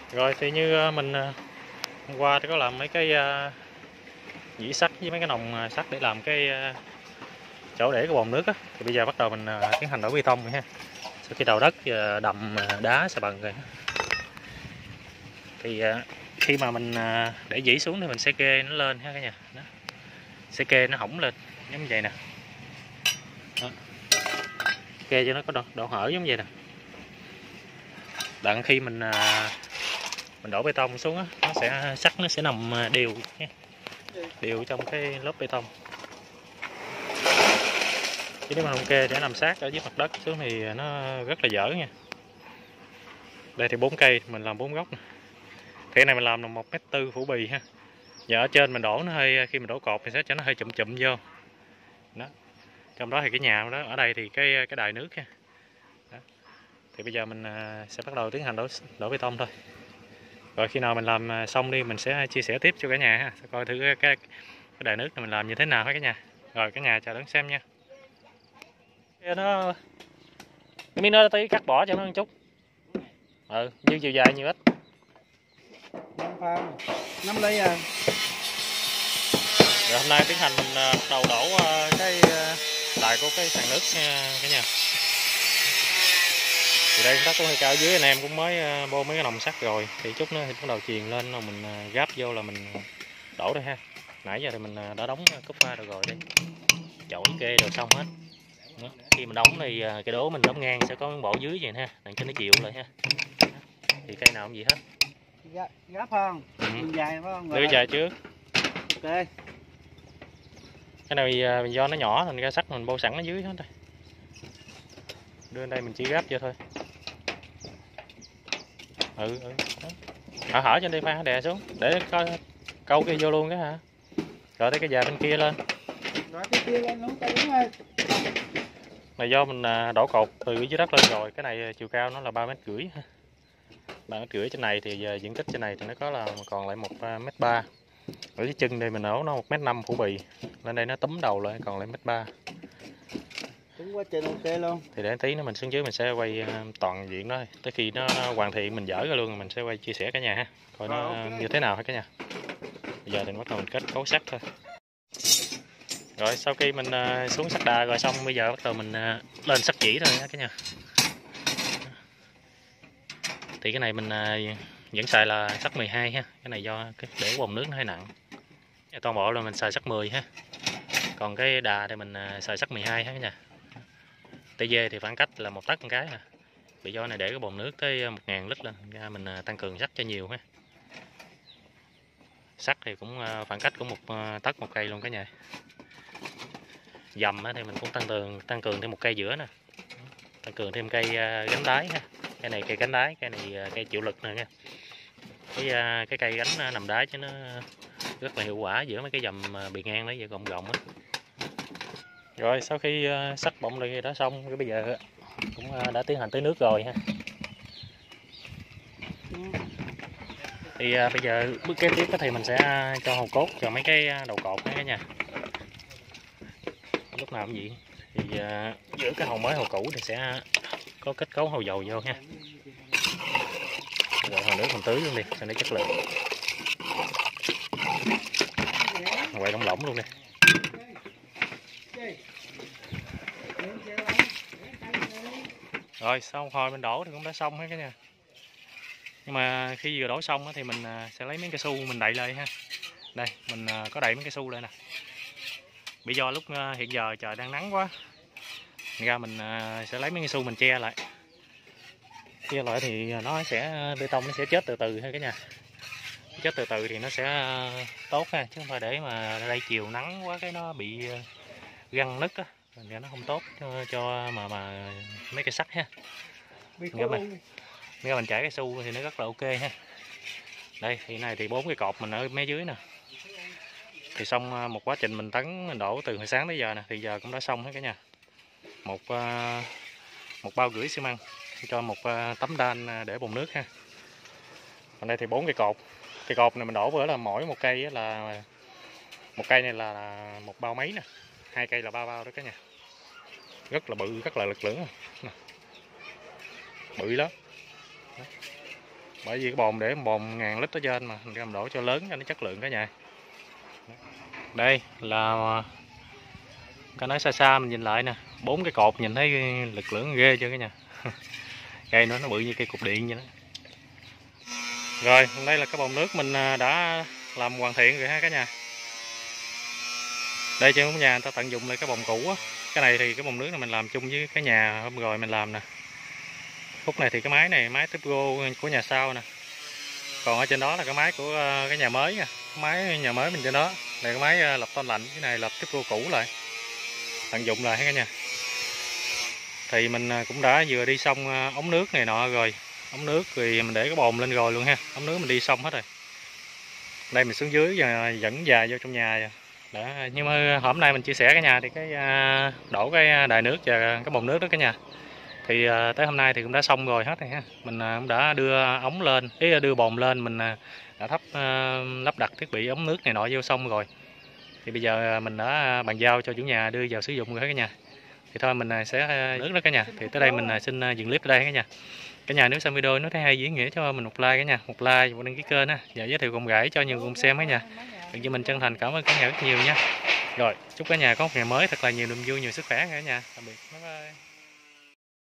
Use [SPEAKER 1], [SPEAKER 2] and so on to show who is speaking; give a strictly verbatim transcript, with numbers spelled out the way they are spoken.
[SPEAKER 1] Rồi thì như mình hôm qua thì có làm mấy cái dĩ sắt với mấy cái nòng sắt để làm cái chỗ để cái bồn nước á, thì bây giờ bắt đầu mình tiến hành đổ bê tông rồi ha. Sau khi đào đất đầm đá xà bần rồi thì khi mà mình để dĩ xuống thì mình sẽ kê nó lên ha cả nhà. Đó. Sẽ kê nó hõng lên giống như vậy nè. Đó. Kê cho nó có độ, độ hở giống vậy nè. Đặng khi mình mình đổ bê tông xuống á, nó sẽ sắt nó sẽ nằm đều nha. Đều trong cái lớp bê tông. Chứ nếu mà không kê để nằm sát ở dưới mặt đất xuống thì nó rất là dở nha. Đây thì bốn cây mình làm bốn góc nè. Cái này mình làm là một mét tư phủ bì ha. Giờ ở trên mình đổ nó hơi, khi mình đổ cột thì sẽ cho nó hơi chụm chụm vô. Đó. Trong đó thì cái nhà đó, ở đây thì cái cái đài nước ha. Đó. Thì bây giờ mình sẽ bắt đầu tiến hành đổ đổ bê tông thôi. Rồi khi nào mình làm xong đi mình sẽ chia sẻ tiếp cho cả nhà ha. Sẽ coi thử cái, cái cái đài nước này mình làm như thế nào hết cả nhà. Rồi cả nhà chào đón xem nha. Nó cái miếng nó tí cắt bỏ cho nó một chút. Ừ, như chiều dài nhiều ít.
[SPEAKER 2] năm phân, năm ly à.
[SPEAKER 1] Rồi hôm nay tiến hành mình bắt đầu đổ cái đài của cái sàn nước nha cả nhà. Thì đây đất cũng hơi cao, dưới anh em cũng mới bô mấy cái nòng sắt rồi, thì chút nữa thì bắt đầu chuyền lên rồi mình gáp vô là mình đổ đây ha. Nãy giờ thì mình đã đóng cúp pha được rồi, đây chổi kê rồi xong hết. Đó. Khi mình đóng thì cái đố mình đóng ngang sẽ có miếng bộ dưới vậy ha, để cho nó chịu lại ha. Thì cây nào cũng vậy hết.
[SPEAKER 2] Gáp không?
[SPEAKER 1] Ừ.
[SPEAKER 2] Dài phải không?
[SPEAKER 1] Đưa dài trước.
[SPEAKER 2] Ok.
[SPEAKER 1] Cái này do nó nhỏ thành ra sắt mình bô sẵn ở dưới hết rồi. Đưa lên đây mình chỉ gáp vô thôi. Ừ, ừ. Hở hở trên đây pha đè xuống để có câu kia vô luôn cái hả. Rồi tới cái dài bên kia lên.
[SPEAKER 2] Rồi cái kia lên luôn cho đúng rồi.
[SPEAKER 1] Này do mình đổ cột từ dưới đất lên rồi, cái này chiều cao nó là ba mét rưỡi ha. ba mét rưỡi trên này thì giờ diện tích trên này thì nó có là còn lại một mét ba. Ở dưới chân đây mình nổ nó một mét năm phủ bì. Lên đây nó túm đầu lại còn lại mét ba.
[SPEAKER 2] Đúng quá trình ok luôn.
[SPEAKER 1] Thì để tí nữa mình xuống dưới mình sẽ quay toàn diện đó, tới khi nó hoàn thiện mình dỡ ra luôn mình sẽ quay chia sẻ cả nhà ha, coi nó okay. Như thế nào hết cả nhà. Bây giờ thì bắt đầu mình kết cấu sắt thôi. Rồi sau khi mình xuống sắt đà rồi xong bây giờ bắt đầu mình lên sắt chỉ thôi cả nhà. Thì cái này mình vẫn xài là sắt mười hai ha, cái này do cái để bồn nước nó hơi nặng. Toàn bộ là mình xài sắt mười ha. Còn cái đà thì mình xài sắt mười hai ha cả nhà. tê vê thì khoảng cách là một tấc một cái nè. Vì do này để cái bồn nước tới một ngàn lít lên, ra mình tăng cường sắt cho nhiều ha. Sắt thì cũng khoảng cách cũng một tấc một cây luôn cả nhà. Dầm thì mình cũng tăng cường tăng cường thêm một cây giữa nè. Tăng cường thêm cây gánh đáy ha. Cái này cây gánh đáy, cái này cây chịu lực nè nha. Cái cái cây gánh nằm đáy cho nó rất là hiệu quả giữa mấy cái dầm bì ngang đó, vậy gồng gồng á. Rồi sau khi sắt bọng lại đã xong, cái bây giờ cũng đã tiến hành tới nước rồi ha. Thì bây giờ bước kế tiếp thì mình sẽ cho hầu cốt cho mấy cái đầu cột đó cả nhà. Lúc nào cũng vậy. Thì giữa cái hầu mới hầu cũ thì sẽ có kết cấu hầu dầu vô ha. Rồi hồi nước mình tưới luôn đi cho nó chất lượng. Quay lỏng lỏng luôn đi. Rồi sau hồi mình đổ thì cũng đã xong hết cả nhà. Nhưng mà khi vừa đổ xong thì mình sẽ lấy miếng cao su mình đậy lại ha. Đây mình có đậy miếng cao su lại nè. Vì do lúc hiện giờ trời đang nắng quá, ra mình sẽ lấy miếng cao su mình che lại. Che lại thì nó sẽ bê tông nó sẽ chết từ từ ha cả nhà. Chết từ từ thì nó sẽ tốt ha, chứ không phải để mà đây chiều nắng quá cái nó bị găng nứt á, nên nó không tốt cho, cho mà mà mấy cây sắt ha. Nghe mình, nghe mình chảy cái su thì nó rất là ok ha. Đây thì này thì bốn cái cột mình ở mé dưới nè. Thì xong một quá trình mình tấn mình đổ từ hồi sáng tới giờ nè, thì giờ cũng đã xong hết cả nhà. Một một bao rưỡi xi măng cho một tấm đan để bồn nước ha. Còn đây thì bốn cây cột. Cây cột này mình đổ bữa là mỗi một cây là một cây này là một bao mấy nè, hai cây là ba bao đó cả nhà. Rất là bự, rất là lực lưỡng nè. Bự lắm. bởi vì cái bồn để bồn ngàn lít ở trên mà mình cầm đổ cho lớn cho nó chất lượng cả nhà. Đây là cái nói xa xa mình nhìn lại nè, bốn cái cột nhìn thấy lực lượng ghê chưa cả nhà. Cây nó nó bự như cây cục điện vậy đó. Rồi đây là cái bồn nước mình đã làm hoàn thiện rồi ha cả nhà. Đây trên nhà người ta tận dụng lại cái bồn cũ á. Cái này thì cái bồn nước này mình làm chung với cái nhà hôm rồi mình làm nè. Phút này thì cái máy này máy Tupgo của nhà sau nè. Còn ở trên đó là cái máy của cái nhà mới nha. Cái máy nhà mới mình trên đó. Đây cái máy lọc tông lạnh, cái này lọc Tupgo cũ lại. Tận dụng lại cả nhà. Thì mình cũng đã vừa đi xong ống nước này nọ rồi. Ống nước thì mình để cái bồn lên rồi luôn ha. Ống nước mình đi xong hết rồi. Đây mình xuống dưới và dẫn dài vô trong nhà rồi. Đó, nhưng mà hôm nay mình chia sẻ cả nhà thì cái đổ cái đài nước và cái bồn nước đó cả nhà. Thì tới hôm nay thì cũng đã xong rồi hết rồi ha. Mình cũng đã đưa ống lên, ý đưa bồn lên, mình đã thắp lắp đặt thiết bị ống nước này nọ vô xong rồi. Thì bây giờ mình đã bàn giao cho chủ nhà đưa vào sử dụng rồi cả nhà. Thì thôi mình sẽ nước đó cả nhà. Thì tới đây mình xin dừng clip ở đây cả nhà. Cả nhà nếu xem video nó thấy hay ý nghĩa cho mình một like cả nhà, một like và đăng ký kênh á, và giới thiệu cùng rãi cho nhiều cùng xem cả nhà. Được cho mình chân thành cảm ơn cả nhà rất nhiều nha. Rồi, chúc cả nhà có một ngày mới thật là nhiều niềm vui, nhiều sức khỏe cả nhà. Tạm biệt. Bye bye.